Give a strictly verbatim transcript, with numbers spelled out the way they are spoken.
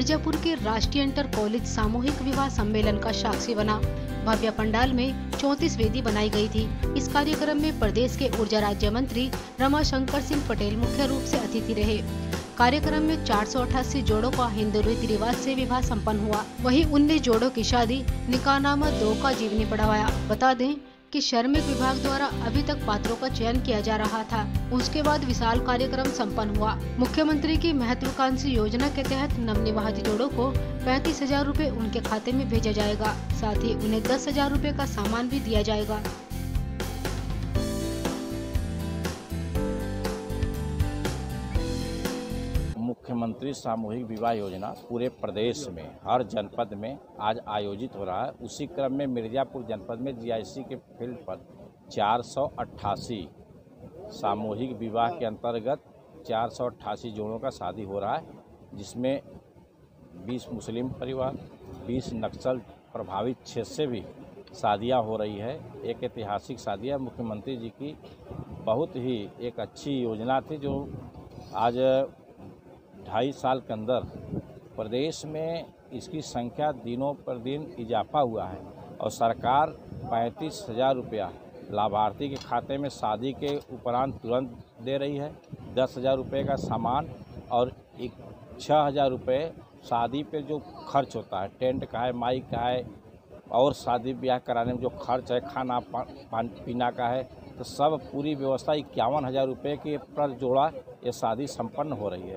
मिर्जापुर के राष्ट्रीय inter college सामूहिक विवाह सम्मेलन का साक्षी बना। भव्य पंडाल में चौंतीस वेदी बनाई गई थी। इस कार्यक्रम में प्रदेश के ऊर्जा राज्य मंत्री रमाशंकर सिंह पटेल मुख्य रूप से अतिथि रहे। कार्यक्रम में चार सौ अठासी जोड़ों का हिंदू रीति रिवाज से विवाह संपन्न हुआ। वहीं उन्नीस जोड़ों की शादी निकाहनामा दो का जीवनी पढ़वाया। बता दें कि श्रमिक विभाग द्वारा अभी तक पात्रों का चयन किया जा रहा था। उसके बाद विशाल कार्यक्रम संपन्न हुआ। मुख्यमंत्री की महत्वाकांक्षी योजना के तहत नवनिवासित जोड़ों को पैंतीस हजार रूपए उनके खाते में भेजा जाएगा। साथ ही उन्हें दस हजार रूपए का सामान भी दिया जाएगा। मुख्यमंत्री सामूहिक विवाह योजना पूरे प्रदेश में हर जनपद में आज आयोजित हो रहा है। उसी क्रम में मिर्जापुर जनपद में जीआईसी के फील्ड पर चार सौ अट्ठासी सामूहिक विवाह के अंतर्गत चार सौ अट्ठासी जोड़ों का शादी हो रहा है, जिसमें बीस मुस्लिम परिवार, बीस नक्सल प्रभावित क्षेत्र से भी शादियां हो रही है। एक ऐतिहासिक शादी है। मुख्यमंत्री जी की बहुत ही एक अच्छी योजना थी, जो आज ढाई साल के अंदर प्रदेश में इसकी संख्या दिनों पर दिन इजाफा हुआ है और सरकार पैंतीस हजार रुपया लाभार्थी के खाते में शादी के उपरांत तुरंत दे रही है। दस हजार रुपये का सामान और एक छः हजार रुपये शादी पे जो खर्च होता है, टेंट का है, माइक का है और शादी ब्याह कराने में जो खर्च है, खाना पान पीना का है, तो सब पूरी व्यवस्था इक्यावन हजार रुपये के पर जोड़ा ये शादी संपन्न हो रही है।